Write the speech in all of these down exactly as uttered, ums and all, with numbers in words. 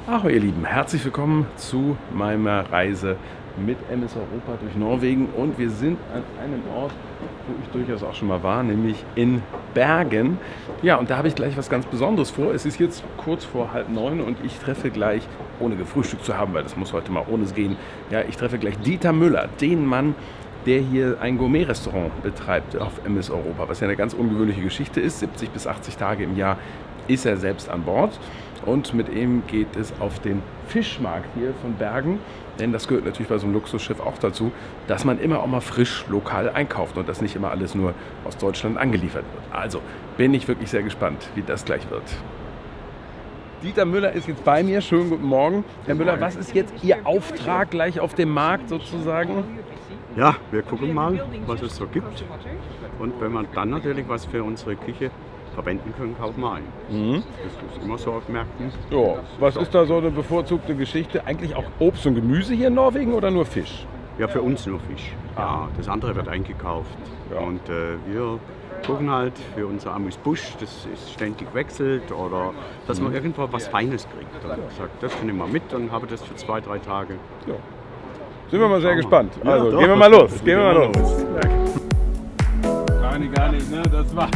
Hallo ihr Lieben, herzlich willkommen zu meiner Reise mit M S Europa durch Norwegen und wir sind an einem Ort, wo ich durchaus auch schon mal war, nämlich in Bergen. Ja, und da habe ich gleich was ganz Besonderes vor. Es ist jetzt kurz vor halb neun und ich treffe gleich, ohne gefrühstückt zu haben, weil das muss heute mal ohne es gehen, ja, ich treffe gleich Dieter Müller, den Mann, der hier ein Gourmet-Restaurant betreibt auf M S Europa, was ja eine ganz ungewöhnliche Geschichte ist. siebzig bis achtzig Tage im Jahr ist er selbst an Bord. Und mit ihm geht es auf den Fischmarkt hier von Bergen. Denn das gehört natürlich bei so einem Luxusschiff auch dazu, dass man immer auch mal frisch lokal einkauft und dass nicht immer alles nur aus Deutschland angeliefert wird. Also bin ich wirklich sehr gespannt, wie das gleich wird. Dieter Müller ist jetzt bei mir. Schönen guten Morgen. Herr Müller, was ist jetzt Ihr Auftrag gleich auf dem Markt sozusagen? Ja, wir gucken mal, was es so gibt. Und wenn wir dann natürlich was für unsere Küche verwenden können, kaufen wir ein. Mhm. Das ist immer so auf Märkten. Ja, was ist da so eine bevorzugte Geschichte? Eigentlich auch Obst und Gemüse hier in Norwegen oder nur Fisch? Ja, für uns nur Fisch. Ja, das andere wird eingekauft. Ja. Und äh, wir gucken halt für unser Amüs-Busch, das ist ständig wechselt oder dass man irgendwo was Feines kriegt. Und sagt, das nehme ich mal mit und habe das für zwei, drei Tage. Ja. Sind wir mal sehr gespannt. Ja, also doch. gehen wir mal los. Gehen wir mal los. los. Gar nicht, gar nicht, ne? Das war.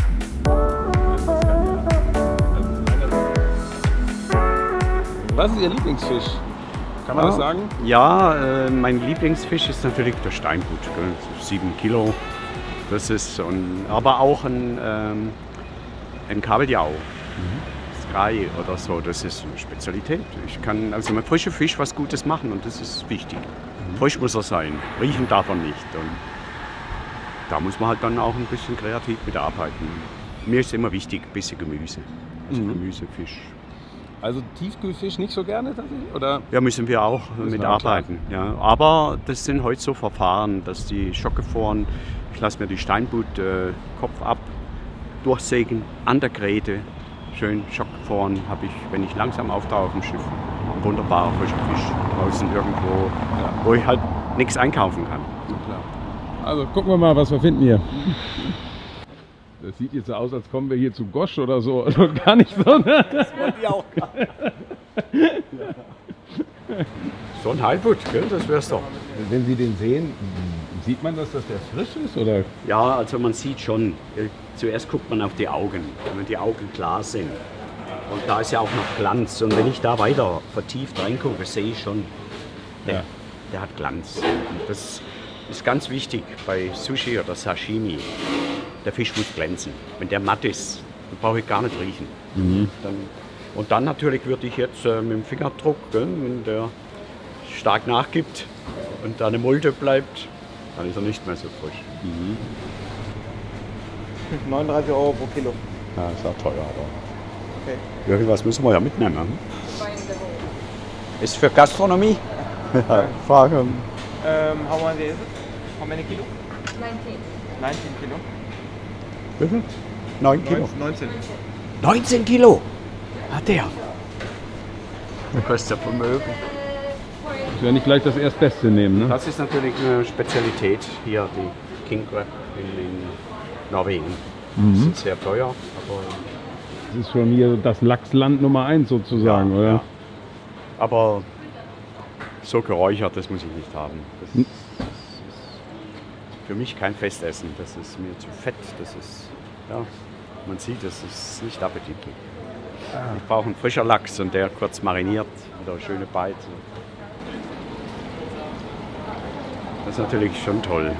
Was ist Ihr Lieblingsfisch? Kann man ja, das sagen? Ja, äh, mein Lieblingsfisch ist natürlich der Steinbutt. Gell? Sieben Kilo. Das ist ein, aber auch ein, ähm, ein Kabeljau. Mhm. Sky oder so, das ist eine Spezialität. Ich kann also mit frischem Fisch was Gutes machen und das ist wichtig. Mhm. Frisch muss er sein, riechen darf er nicht. Und da muss man halt dann auch ein bisschen kreativ mitarbeiten. Mir ist immer wichtig, ein bisschen Gemüse. Also mhm. Gemüse, Fisch. Also Tiefkühlfisch nicht so gerne tatsächlich? Oder? Ja, müssen wir auch mitarbeiten. Ja. Aber das sind heute so Verfahren, dass die Schockgefroren, ich lasse mir die Steinbutt äh, Kopf ab, durchsägen, an der Gräte, schön schockgefroren, habe ich, wenn ich langsam auftauche auf dem Schiff, ein wunderbarer frischer Fisch draußen irgendwo, ja. Wo ich halt nichts einkaufen kann. Klar. Also gucken wir mal, was wir finden hier. Das sieht jetzt so aus, als kommen wir hier zu Gosch oder so. Also gar nicht so. Ne? Das wollte ich auch gar nicht. So ein Heilbutt, gell? Das wär's doch. Wenn Sie den sehen, sieht man, dass das der frisch ist? Oder? Ja, also man sieht schon. Zuerst guckt man auf die Augen, wenn die Augen klar sind. Und da ist ja auch noch Glanz. Und wenn ich da weiter vertieft reingucke, sehe ich schon, der, ja. der hat Glanz. Und das ist ganz wichtig bei Sushi oder Sashimi. Der Fisch muss glänzen. Wenn der matt ist, dann brauche ich gar nicht riechen. Mhm. Dann, und dann natürlich würde ich jetzt äh, mit dem Fingerdruck, gell, wenn der stark nachgibt und da eine Mulde bleibt, dann ist er nicht mehr so frisch. Mhm. neununddreißig Euro pro Kilo. Ja, ist auch teuer, aber okay. Irgendwas müssen wir ja mitnehmen. Ist für Gastronomie? Ja, Frage. Um, how much is it? How many kilo? neunzehn. neunzehn Kilo. Wie viel? neun Kilo. neunzehn. neunzehn Kilo hat der. Das kostet ja Vermögen. Ich werde nicht gleich das Erstbeste nehmen, ne? Das ist natürlich eine Spezialität hier, die King Crab in, in Norwegen. Mhm. Das ist sehr teuer, aber das ist schon hier das Lachsland Nummer eins sozusagen, ja, oder? Ja. Aber so geräuchert, das muss ich nicht haben. Das ist, das ist für mich kein Festessen. Das ist mir zu fett. Das ist, ja, man sieht, das ist nicht appetitlich. Ah. Ich brauche einen frischen Lachs und der kurz mariniert, wieder schöne Beize. Das ist natürlich schon toll.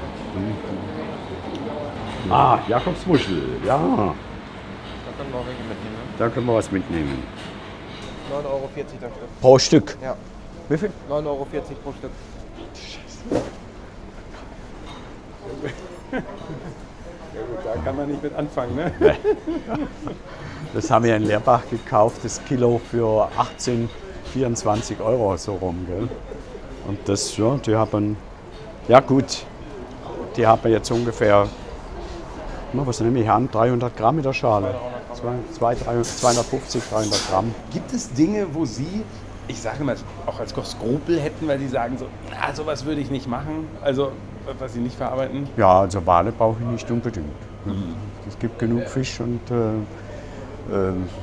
Mhm. Ah, Jakobsmuschel, ja. Da können wir auch welche mitnehmen. Da können wir was mitnehmen. neun Euro vierzig das Stück. Pro Stück? Ja. Wie viel? neun Euro vierzig pro Stück. Ja gut, da kann man nicht mit anfangen, ne? Das haben wir in Leerbach gekauft, das Kilo für achtzehn, vierundzwanzig Euro so rum, gell? Und das, ja, die haben, ja gut, die haben jetzt ungefähr, was nehme ich an, dreihundert Gramm in der Schale. zweihundertfünfzig, dreihundert Gramm. Gibt es Dinge, wo Sie, ich sage mal, auch als Koch Skrupel hätten, weil Sie sagen so, ja, sowas würde ich nicht machen, also was Sie nicht verarbeiten? Ja, also Wale brauche ich nicht unbedingt. Mhm. Es gibt genug Fisch und äh, äh,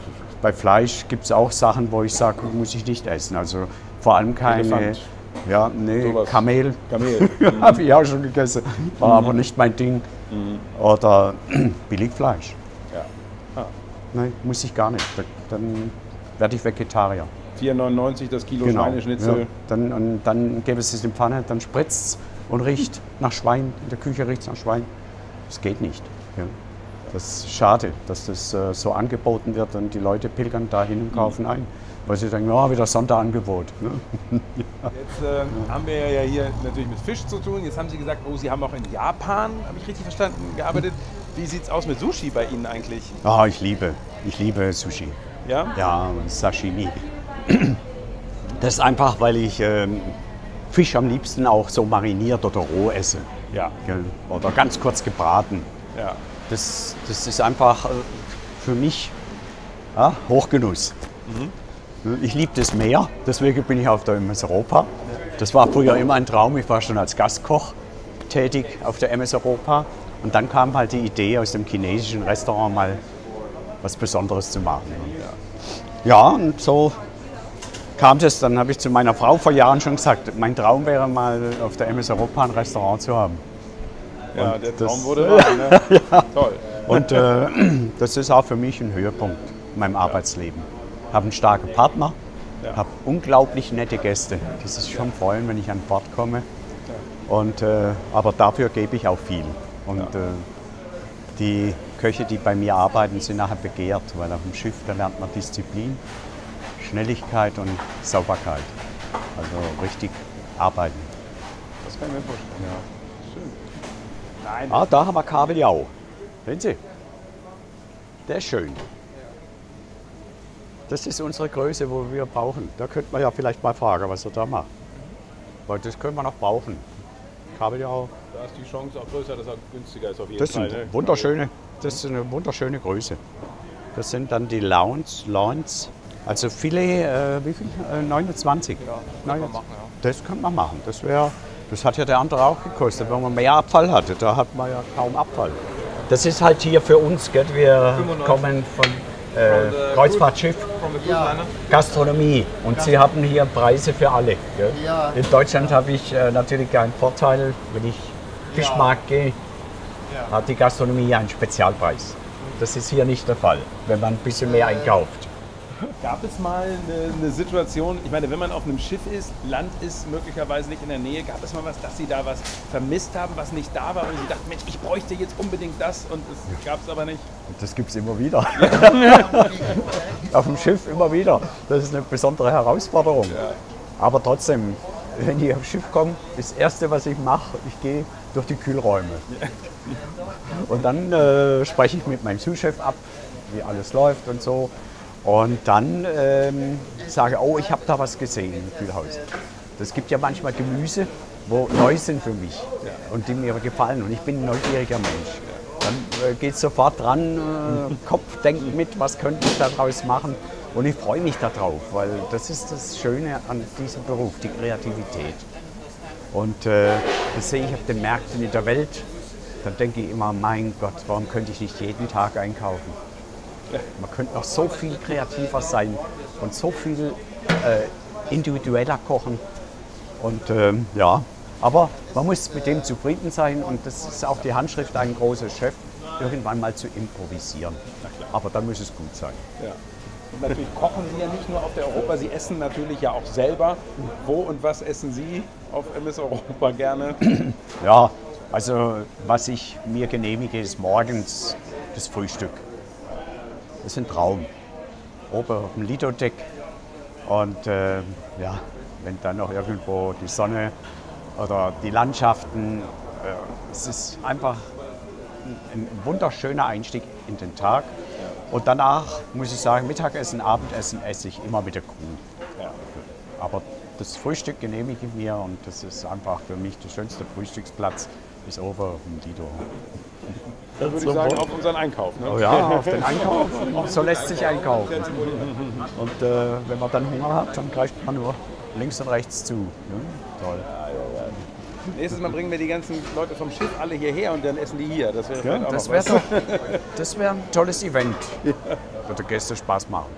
bei Fleisch gibt es auch Sachen, wo ich sage, muss ich nicht essen. Also vor allem keine, Elefant. ja, nee, Sowas. Kamel, Kamel. habe ich auch schon gegessen, war aber nicht mein Ding. Mhm. Oder Billigfleisch. Ja. Ah. Nein, muss ich gar nicht. Da- Dann werde ich Vegetarier. vier neunundneunzig das Kilo Genau. Schweineschnitzel. Ja. Dann, und dann gebe ich es in die Pfanne, dann spritzt es und riecht nach Schwein. In der Küche riecht es nach Schwein. Das geht nicht. Ja. Das ist schade, dass das äh, so angeboten wird und die Leute pilgern da hin und kaufen ein. Weil sie denken, ja, wieder Sonderangebot. Ne? Jetzt äh, haben wir ja hier natürlich mit Fisch zu tun. Jetzt haben Sie gesagt, oh, Sie haben auch in Japan, habe ich richtig verstanden, gearbeitet. Wie sieht es aus mit Sushi bei Ihnen eigentlich? Ah, ich liebe, ich liebe Sushi. Ja? Ja, und Sashimi. Das ist einfach, weil ich ähm, Fisch am liebsten auch so mariniert oder roh esse. Ja. Gell? Oder ganz kurz gebraten. Ja. Das, das ist einfach äh, für mich ja, Hochgenuss. Ich liebe das Meer, deswegen bin ich auf der M S Europa. Das war früher immer ein Traum. Ich war schon als Gastkoch tätig auf der M S Europa. Und dann kam halt die Idee, aus dem chinesischen Restaurant mal was Besonderes zu machen. Ja, und so kam das. Dann habe ich zu meiner Frau vor Jahren schon gesagt, mein Traum wäre mal auf der M S Europa ein Restaurant zu haben. Ja, Und der das- Traum wurde wahr, ne? Ja. Toll. Und äh, das ist auch für mich ein Höhepunkt in meinem Arbeitsleben. Ich habe einen starken Partner, Ja. habe unglaublich nette Gäste, die sich schon freuen, wenn ich an Bord komme. Und, äh, aber dafür gebe ich auch viel. Und äh, die Köche, die bei mir arbeiten, sind nachher begehrt, weil auf dem Schiff da lernt man Disziplin, Schnelligkeit und Sauberkeit. Also richtig arbeiten. Das kann ich mir vorstellen, ja. Schön. Nein. Ah, da haben wir Kabeljau. Sehen Sie? Der ist schön. Das ist unsere Größe, wo wir brauchen. Da könnte man ja vielleicht mal fragen, was er da macht. Weil das können wir noch brauchen. Kabeljau. Da ist die Chance auch größer, dass er günstiger ist auf jeden Das Fall. sind ne? wunderschöne, das ist eine wunderschöne Größe. Das sind dann die Lounge, Loins. Also Filet, äh, wie viel? Äh, neunundzwanzig. Ja, das kann man machen, ja. Das kann man machen. Das wäre, das hat ja der andere auch gekostet, wenn man mehr Abfall hatte. Da hat man ja kaum Abfall. Das ist halt hier für uns, gell? Wir fünfundneunzig. kommen von äh, Kreuzfahrtschiff, From the cruise liner. Gastronomie und Sie haben hier Preise für alle. Gell? Ja. In Deutschland habe ich äh, natürlich einen Vorteil, wenn ich Fischmarkt gehe, hat die Gastronomie einen Spezialpreis. Das ist hier nicht der Fall, wenn man ein bisschen mehr einkauft. Gab es mal eine, eine Situation, ich meine, wenn man auf einem Schiff ist, Land ist möglicherweise nicht in der Nähe, gab es mal was, dass Sie da was vermisst haben, was nicht da war und Sie dachten, Mensch, ich bräuchte jetzt unbedingt das und es gab es aber nicht? Das gibt es immer wieder. Auf dem Schiff immer wieder. Das ist eine besondere Herausforderung. Aber trotzdem, wenn ich aufs Schiff komme, das Erste, was ich mache, ich gehe durch die Kühlräume. Und dann äh, spreche ich mit meinem Sous-Chef ab, wie alles läuft und so. Und dann ähm, sage oh, ich habe da was gesehen im Kühlhaus. Das gibt ja manchmal Gemüse, wo neu sind für mich und die mir gefallen. Und ich bin ein neugieriger Mensch. Dann äh, geht sofort dran, äh, Kopf denkt mit, was könnte ich daraus machen. Und ich freue mich darauf, weil das ist das Schöne an diesem Beruf, die Kreativität. Und äh, das sehe ich auf den Märkten in der Welt. Dann denke ich immer, mein Gott, warum könnte ich nicht jeden Tag einkaufen? Man könnte noch so viel kreativer sein und so viel äh, individueller kochen. Und ähm, ja, aber man muss mit dem zufrieden sein und das ist auch die Handschrift ein großer Chef, irgendwann mal zu improvisieren. Aber dann muss es gut sein. Ja. Und natürlich kochen Sie ja nicht nur auf der Europa, Sie essen natürlich ja auch selber. Wo und was essen Sie auf M S Europa gerne? Ja, also was ich mir genehmige, ist morgens das Frühstück. Das ist ein Traum. Oben auf dem Lido-Deck und äh, ja, wenn dann noch irgendwo die Sonne oder die Landschaften, äh, es ist einfach ein, ein wunderschöner Einstieg in den Tag. Und danach muss ich sagen, Mittagessen, Abendessen esse ich immer mit der Crew. Ja. Aber das Frühstück genehmige ich mir und das ist einfach für mich der schönste Frühstücksplatz, ist oben auf dem Lido. Das würde ich sagen, auf unseren Einkauf. Ne? Oh ja, auf den Einkauf. So lässt sich einkaufen. Und äh, wenn man dann Hunger hat, dann greift man nur links und rechts zu. Ja, toll. Nächstes Mal bringen wir die ganzen Leute vom Schiff alle hierher und dann essen die hier. Das wäre Ja, vielleicht auch das noch wäre was. doch, das wäre ein tolles Event. Würde Gäste Spaß machen.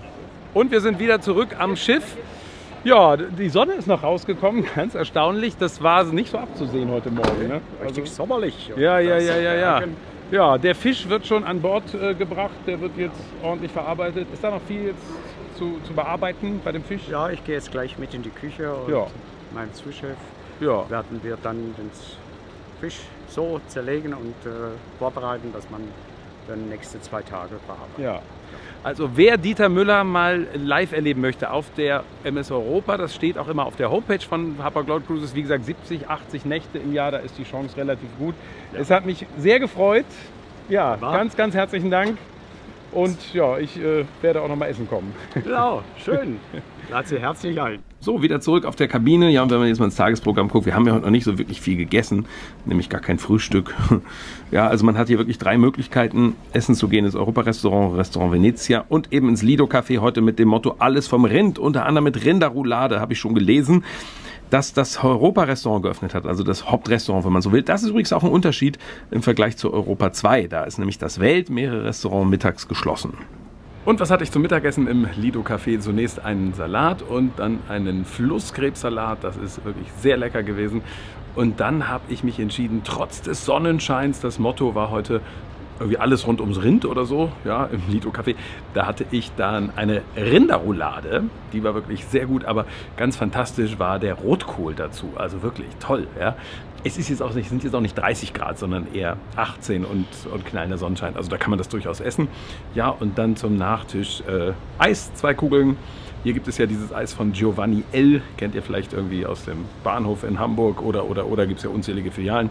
Und wir sind wieder zurück am Schiff. Ja, die Sonne ist noch rausgekommen, ganz erstaunlich. Das war nicht so abzusehen heute Morgen. Ne? Richtig also, sommerlich. Ja, ja, ja, ja, ja. Ja, der Fisch wird schon an Bord äh, gebracht, der wird jetzt ordentlich verarbeitet. Ist da noch viel jetzt zu, zu bearbeiten bei dem Fisch? Ja, ich gehe jetzt gleich mit in die Küche und ja. meinem Zuschef ja. werden wir dann den Fisch so zerlegen und äh, vorbereiten, dass man dann nächste zwei Tage verarbeitet. Ja. Also wer Dieter Müller mal live erleben möchte auf der M S Europa, das steht auch immer auf der Homepage von Hapag-Lloyd Cruises, wie gesagt siebzig, achtzig Nächte im Jahr, da ist die Chance relativ gut. Ja. Es hat mich sehr gefreut. Ja, War? ganz, ganz herzlichen Dank. Und ja, ich äh, werde auch noch mal essen kommen. Genau, schön. Lade herzlich ein. So, wieder zurück auf der Kabine. Ja, und wenn man jetzt mal ins Tagesprogramm guckt, wir haben ja heute noch nicht so wirklich viel gegessen, nämlich gar kein Frühstück. Ja, also man hat hier wirklich drei Möglichkeiten, essen zu gehen: ins Europa-Restaurant, Restaurant Venezia und eben ins Lido-Café, heute mit dem Motto alles vom Rind, unter anderem mit Rinderroulade, habe ich schon gelesen, dass das Europa-Restaurant geöffnet hat, also das Hauptrestaurant, wenn man so will. Das ist übrigens auch ein Unterschied im Vergleich zu Europa zwei. Da ist nämlich das Weltmeere-Restaurant mittags geschlossen. Und was hatte ich zum Mittagessen im Lido-Café? Zunächst einen Salat und dann einen Flusskrebssalat. Das ist wirklich sehr lecker gewesen. Und dann habe ich mich entschieden, trotz des Sonnenscheins, das Motto war heute irgendwie alles rund ums Rind oder so, ja, im Lido-Café. Da hatte ich dann eine Rinderroulade, die war wirklich sehr gut, aber ganz fantastisch war der Rotkohl dazu, also wirklich toll, ja. Es ist jetzt auch nicht, sind jetzt auch nicht dreißig Grad, sondern eher achtzehn und, und kleiner Sonnenschein, also da kann man das durchaus essen. Ja, und dann zum Nachtisch äh, Eis, zwei Kugeln. Hier gibt es ja dieses Eis von Giovanni L, kennt ihr vielleicht irgendwie aus dem Bahnhof in Hamburg oder, oder, oder gibt es ja unzählige Filialen.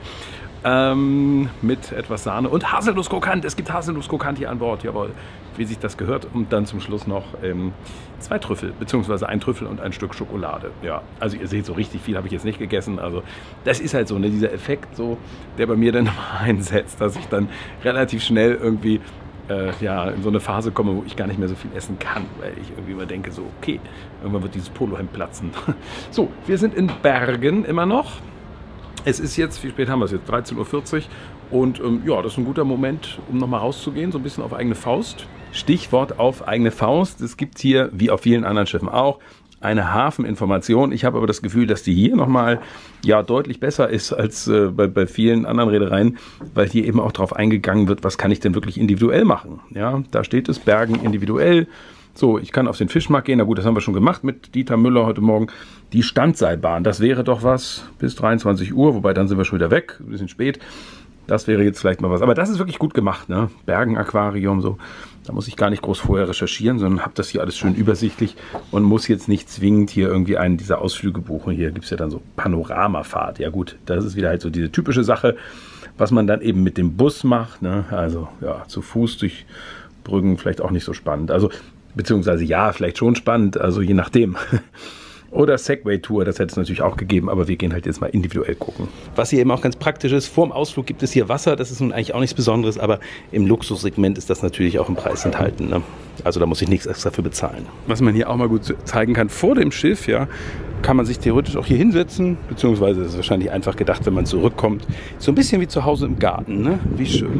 Ähm, mit etwas Sahne und Haselnuss-Krokant. Es gibt Haselnuss-Krokant hier an Bord, jawohl, wie sich das gehört. Und dann zum Schluss noch ähm, zwei Trüffel, beziehungsweise ein Trüffel und ein Stück Schokolade. Ja, also ihr seht, so richtig viel habe ich jetzt nicht gegessen. Also das ist halt so, ne, dieser Effekt, so, der bei mir dann immer einsetzt, dass ich dann relativ schnell irgendwie äh, ja, in so eine Phase komme, wo ich gar nicht mehr so viel essen kann, weil ich irgendwie immer denke, so, okay, irgendwann wird dieses Polohemd platzen. So, wir sind in Bergen immer noch. Es ist jetzt, wie spät haben wir es jetzt? dreizehn Uhr vierzig und ähm, ja, das ist ein guter Moment, um nochmal rauszugehen, so ein bisschen auf eigene Faust. Stichwort auf eigene Faust. Es gibt hier, wie auf vielen anderen Schiffen auch, eine Hafeninformation. Ich habe aber das Gefühl, dass die hier nochmal ja, deutlich besser ist als äh, bei, bei vielen anderen Reedereien, weil hier eben auch darauf eingegangen wird, was kann ich denn wirklich individuell machen. Ja, da steht es, Bergen individuell. So, ich kann auf den Fischmarkt gehen. Na gut, das haben wir schon gemacht mit Dieter Müller heute Morgen. Die Standseilbahn, das wäre doch was bis dreiundzwanzig Uhr, wobei dann sind wir schon wieder weg, ein bisschen spät. Das wäre jetzt vielleicht mal was. Aber das ist wirklich gut gemacht, ne? Bergen-Aquarium, so. Da muss ich gar nicht groß vorher recherchieren, sondern habe das hier alles schön übersichtlich und muss jetzt nicht zwingend hier irgendwie einen dieser Ausflüge buchen. Hier gibt es ja dann so Panoramafahrt. Ja gut, das ist wieder halt so diese typische Sache, was man dann eben mit dem Bus macht, ne? Also ja, zu Fuß durch Brüggen vielleicht auch nicht so spannend. Also beziehungsweise ja, vielleicht schon spannend, also je nachdem. Oder Segway-Tour, das hätte es natürlich auch gegeben, aber wir gehen halt jetzt mal individuell gucken. Was hier eben auch ganz praktisch ist, vorm Ausflug gibt es hier Wasser, das ist nun eigentlich auch nichts Besonderes, aber im Luxussegment ist das natürlich auch im Preis enthalten, ne? Also da muss ich nichts extra für bezahlen. Was man hier auch mal gut zeigen kann, vor dem Schiff, ja, kann man sich theoretisch auch hier hinsetzen, beziehungsweise ist es wahrscheinlich einfach gedacht, wenn man zurückkommt. So ein bisschen wie zu Hause im Garten, ne? Wie schön.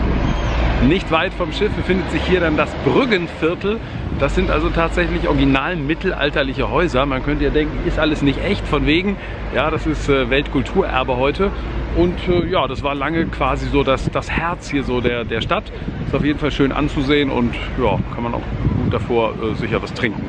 Nicht weit vom Schiff befindet sich hier dann das Brüggenviertel. Das sind also tatsächlich original mittelalterliche Häuser. Man könnte ja denken, ist alles nicht echt, von wegen. Ja, das ist äh, Weltkulturerbe heute. Und äh, ja, das war lange quasi so das, das Herz hier so der, der Stadt. Ist auf jeden Fall schön anzusehen und ja, kann man auch gut davor äh, sicher was trinken.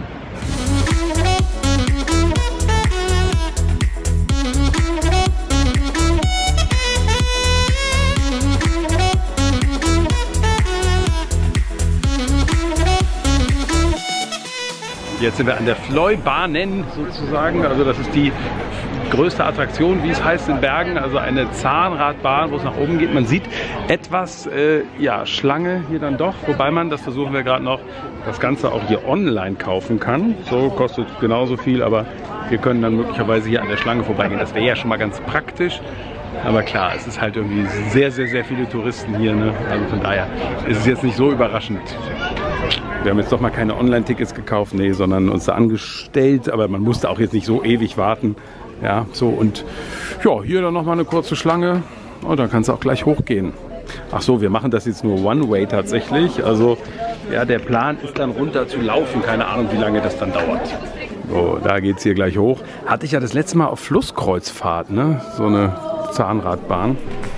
Jetzt sind wir an der Fleubanen sozusagen, also das ist die größte Attraktion, wie es heißt in Bergen, also eine Zahnradbahn, wo es nach oben geht. Man sieht etwas äh, ja, Schlange hier dann doch, wobei man, das versuchen wir gerade noch, das Ganze auch hier online kaufen kann. So kostet genauso viel, aber wir können dann möglicherweise hier an der Schlange vorbeigehen. Das wäre ja schon mal ganz praktisch. Aber klar, es ist halt irgendwie sehr, sehr, sehr viele Touristen hier, ne? Also von daher ist es jetzt nicht so überraschend. Wir haben jetzt doch mal keine Online-Tickets gekauft, nee, sondern uns da angestellt. Aber man musste auch jetzt nicht so ewig warten. Ja, so und ja, hier dann noch mal eine kurze Schlange und dann kannst du auch gleich hochgehen. Ach so, wir machen das jetzt nur One-Way tatsächlich. Also ja, der Plan ist dann runter zu laufen. Keine Ahnung, wie lange das dann dauert. So, da geht es hier gleich hoch. Hatte ich ja das letzte Mal auf Flusskreuzfahrt, ne? So eine Zahnradbahn.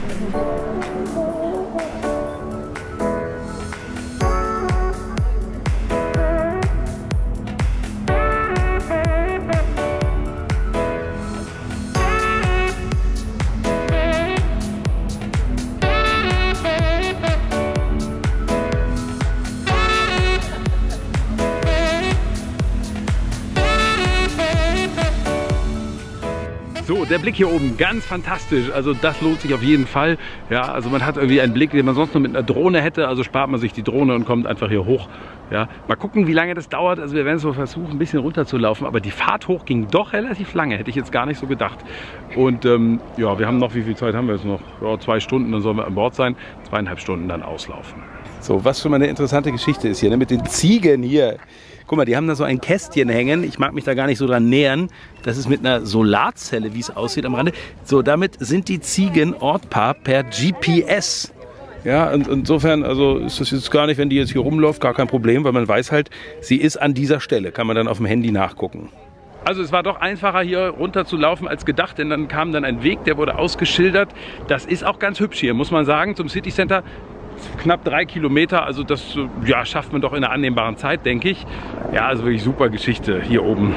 So, der Blick hier oben, ganz fantastisch. Also das lohnt sich auf jeden Fall. Ja, also man hat irgendwie einen Blick, den man sonst nur mit einer Drohne hätte. Also spart man sich die Drohne und kommt einfach hier hoch. Ja, mal gucken, wie lange das dauert. Also wir werden so versuchen, ein bisschen runter zu laufen. Aber die Fahrt hoch ging doch relativ lange. Hätte ich jetzt gar nicht so gedacht. Und ähm, ja, wir haben noch, wie viel Zeit haben wir jetzt noch? Ja, zwei Stunden, dann sollen wir an Bord sein. Zweieinhalb Stunden dann auslaufen. So, was schon mal eine interessante Geschichte ist hier, ne? Mit den Ziegen hier. Guck mal, die haben da so ein Kästchen hängen. Ich mag mich da gar nicht so dran nähern. Das ist mit einer Solarzelle, wie es aussieht am Rande. So, damit sind die Ziegen ortbar per G P S. Ja, und insofern, also ist das jetzt gar nicht, wenn die jetzt hier rumläuft, gar kein Problem, weil man weiß halt, sie ist an dieser Stelle. Kann man dann auf dem Handy nachgucken. Also es war doch einfacher hier runter zu laufen als gedacht, denn dann kam dann ein Weg, der wurde ausgeschildert. Das ist auch ganz hübsch hier, muss man sagen, zum City Center. Knapp drei Kilometer, also das ja, schafft man doch in einer annehmbaren Zeit, denke ich. Ja, also wirklich super Geschichte hier oben.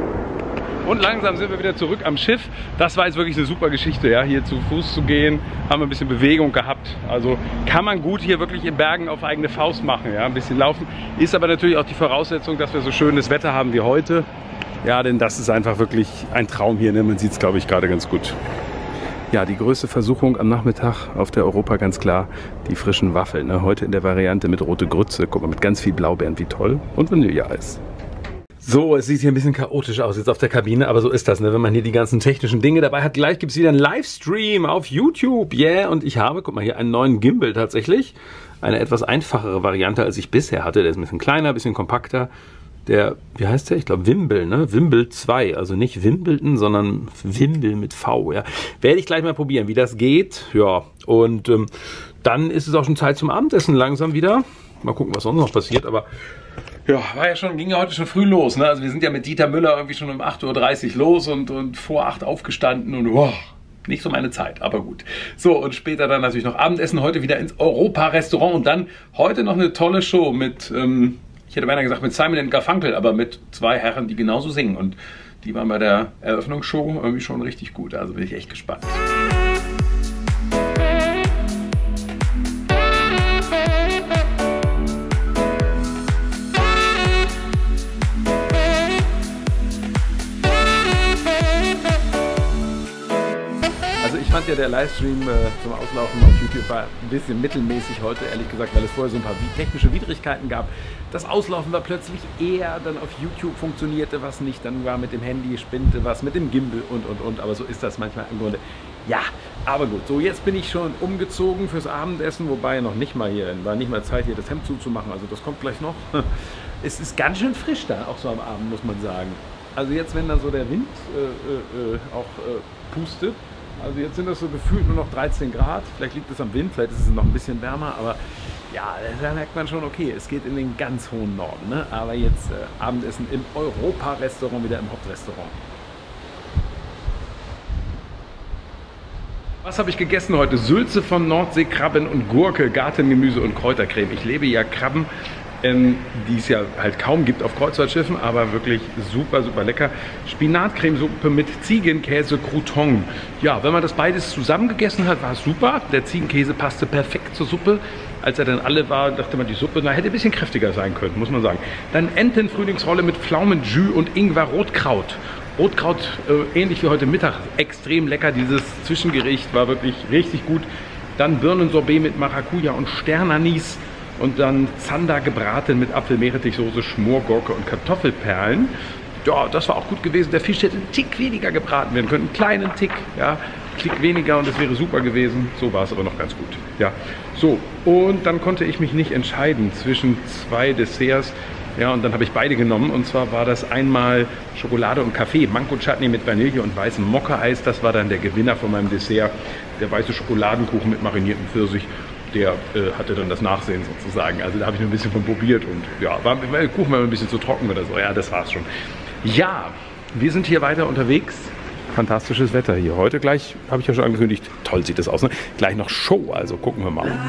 Und langsam sind wir wieder zurück am Schiff. Das war jetzt wirklich eine super Geschichte, ja, hier zu Fuß zu gehen. Haben wir ein bisschen Bewegung gehabt. Also kann man gut hier wirklich in Bergen auf eigene Faust machen, ja, ein bisschen laufen. Ist aber natürlich auch die Voraussetzung, dass wir so schönes Wetter haben wie heute. Ja, denn das ist einfach wirklich ein Traum hier, ne? Man sieht es, glaube ich, gerade ganz gut. Ja, die größte Versuchung am Nachmittag auf der Europa ganz klar die frischen Waffeln. Ne? Heute in der Variante mit rote Grütze. Guck mal, mit ganz viel Blaubeeren, wie toll. Und Vanilleeis. So, es sieht hier ein bisschen chaotisch aus jetzt auf der Kabine, aber so ist das, ne? Wenn man hier die ganzen technischen Dinge dabei hat. Gleich gibt es wieder einen Livestream auf YouTube. Yeah, und ich habe, guck mal hier, einen neuen Gimbal tatsächlich. Eine etwas einfachere Variante, als ich bisher hatte. Der ist ein bisschen kleiner, ein bisschen kompakter. Der, wie heißt der? Ich glaube Wimble, ne? Wimble zwei, also nicht Wimbledon, sondern Wimble mit V, ja. Werde ich gleich mal probieren, wie das geht, ja. Und ähm, dann ist es auch schon Zeit zum Abendessen langsam wieder. Mal gucken, was sonst noch passiert, aber ja, war ja schon, ging ja heute schon früh los, ne? Also wir sind ja mit Dieter Müller irgendwie schon um acht Uhr dreißig los und, und vor acht aufgestanden und wow, nicht so meine Zeit, aber gut. So, und später dann natürlich noch Abendessen, heute wieder ins Europa-Restaurant und dann heute noch eine tolle Show mit... Ähm, Ich hätte beinahe gesagt mit Simon und Garfunkel, aber mit zwei Herren, die genauso singen. Und die waren bei der Eröffnungsshow irgendwie schon richtig gut. Also bin ich echt gespannt. Also ich fand ja der Livestream äh, zum Auslaufen auf YouTube war ein bisschen mittelmäßig heute, ehrlich gesagt, weil es vorher so ein paar technische Widrigkeiten gab. Das Auslaufen war plötzlich eher, dann auf YouTube funktionierte was nicht, dann war mit dem Handy, spinnte was, mit dem Gimbal und und und, aber so ist das manchmal im Grunde. Ja, aber gut, so jetzt bin ich schon umgezogen fürs Abendessen, wobei noch nicht mal hier, war nicht mal Zeit hier das Hemd zuzumachen, also das kommt gleich noch. Es ist ganz schön frisch da, auch so am Abend, muss man sagen. Also jetzt, wenn da so der Wind äh, äh, auch äh, pustet, also jetzt sind das so gefühlt nur noch dreizehn Grad, vielleicht liegt es am Wind, vielleicht ist es noch ein bisschen wärmer, aber ja, da merkt man schon, okay, es geht in den ganz hohen Norden, ne? Aber jetzt äh, Abendessen im Europa-Restaurant, wieder im Hauptrestaurant. Was habe ich gegessen heute? Sülze von Nordsee, Krabben und Gurke, Gartengemüse und Kräutercreme. Ich lebe ja Krabben, ähm, die es ja halt kaum gibt auf Kreuzfahrtschiffen, aber wirklich super, super lecker. Spinatcremesuppe mit Ziegenkäse Crouton. Ja, wenn man das beides zusammen gegessen hat, war es super. Der Ziegenkäse passte perfekt zur Suppe. Als er dann alle war, dachte man, die Suppe na, hätte ein bisschen kräftiger sein können, muss man sagen. Dann Entenfrühlingsrolle mit Pflaumenjus und Ingwer-Rotkraut. Rotkraut, äh, ähnlich wie heute Mittag, extrem lecker. Dieses Zwischengericht war wirklich richtig gut. Dann Birnensorbet mit Maracuja und Sternanis. Und dann Zander gebraten mit Apfel-Meerrettichsoße, Schmorgurke und Kartoffelperlen. Ja, das war auch gut gewesen. Der Fisch hätte einen Tick weniger gebraten werden können. Einen kleinen Tick, ja. Ein Tick weniger und das wäre super gewesen. So war es aber noch ganz gut. Ja, so. Und dann konnte ich mich nicht entscheiden zwischen zwei Desserts. Ja, und dann habe ich beide genommen. Und zwar war das einmal Schokolade und Kaffee, Mango-Chutney mit Vanille und weißem Mokka-Eis. Das war dann der Gewinner von meinem Dessert. Der weiße Schokoladenkuchen mit mariniertem Pfirsich. der äh, hatte dann das Nachsehen sozusagen. Also da habe ich nur ein bisschen von probiert und ja, war, war der Kuchen war ein bisschen zu trocken oder so. Ja, das war's schon. Ja, wir sind hier weiter unterwegs. Fantastisches Wetter hier. Heute gleich, habe ich ja schon angekündigt, toll sieht das aus, ne? Gleich noch Show, also gucken wir mal.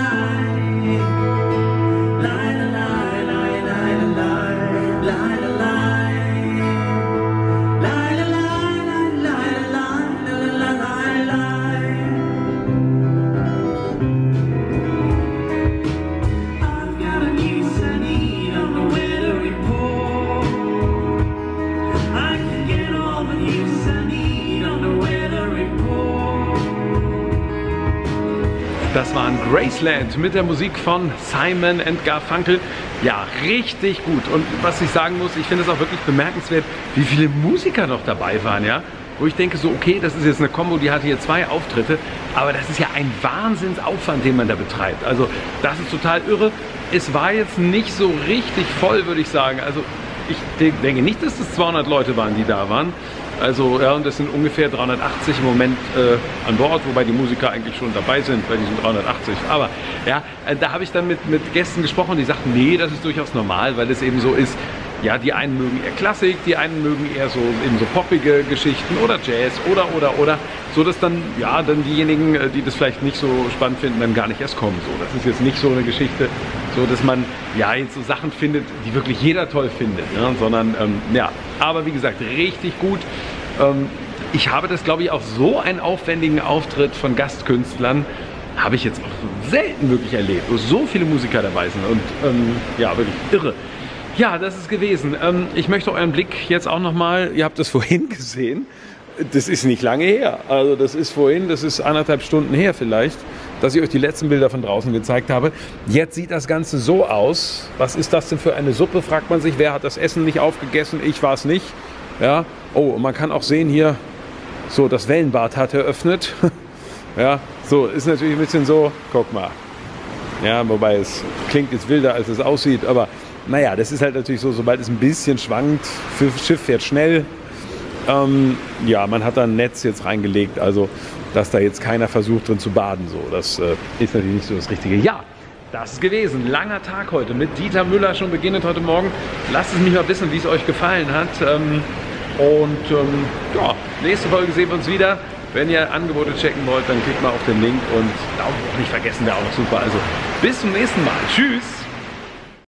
Das war ein Graceland mit der Musik von Simon and Garfunkel. Ja, richtig gut. Und was ich sagen muss, ich finde es auch wirklich bemerkenswert, wie viele Musiker noch dabei waren, ja. Wo ich denke so, okay, das ist jetzt eine Kombo, die hatte hier zwei Auftritte, aber das ist ja ein Wahnsinnsaufwand, den man da betreibt. Also das ist total irre. Es war jetzt nicht so richtig voll, würde ich sagen. Also ich denke nicht, dass das zweihundert Leute waren, die da waren. Also ja, und das sind ungefähr dreihundertachtzig im Moment äh, an Bord, wobei die Musiker eigentlich schon dabei sind bei diesen dreihundertachtzig. Aber ja, äh, da habe ich dann mit, mit Gästen gesprochen, die sagten, nee, das ist durchaus normal, weil es eben so ist. Ja, die einen mögen eher Klassik, die einen mögen eher so eben so poppige Geschichten oder Jazz oder oder oder, so dass dann ja dann diejenigen, die das vielleicht nicht so spannend finden, dann gar nicht erst kommen. So, das ist jetzt nicht so eine Geschichte, so dass man ja jetzt so Sachen findet, die wirklich jeder toll findet, ja, sondern ähm, ja, aber wie gesagt richtig gut. Ähm, ich habe das, glaube ich, auch so einen aufwendigen Auftritt von Gastkünstlern habe ich jetzt auch selten wirklich erlebt, wo so viele Musiker dabei sind und ähm, ja wirklich irre. Ja, das ist gewesen. Ähm, ich möchte euren Blick jetzt auch nochmal, ihr habt das vorhin gesehen, das ist nicht lange her. Also das ist vorhin, das ist anderthalb Stunden her vielleicht, dass ich euch die letzten Bilder von draußen gezeigt habe. Jetzt sieht das Ganze so aus. Was ist das denn für eine Suppe, fragt man sich. Wer hat das Essen nicht aufgegessen? Ich war es nicht. Ja. Oh, und man kann auch sehen hier, so das Wellenbad hat eröffnet. Ja, so, ist natürlich ein bisschen so, guck mal. Ja, wobei es klingt jetzt wilder, als es aussieht, aber naja, das ist halt natürlich so, sobald es ein bisschen schwankt, das Schiff fährt schnell. Ähm, ja, man hat da ein Netz jetzt reingelegt, also dass da jetzt keiner versucht drin zu baden. So, das äh, ist natürlich nicht so das Richtige. Ja, das ist gewesen. Langer Tag heute mit Dieter Müller schon beginnend heute Morgen. Lasst es mich mal wissen, wie es euch gefallen hat. Ähm, und ähm, ja, nächste Folge sehen wir uns wieder. Wenn ihr Angebote checken wollt, dann klickt mal auf den Link und Daumen hoch nicht vergessen, wäre auch noch super. Also bis zum nächsten Mal. Tschüss!